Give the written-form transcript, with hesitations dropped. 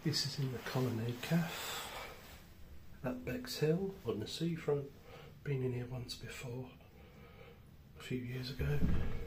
This is in the Colonnade Café at Bexhill on the seafront. Been in here once before, a few years ago.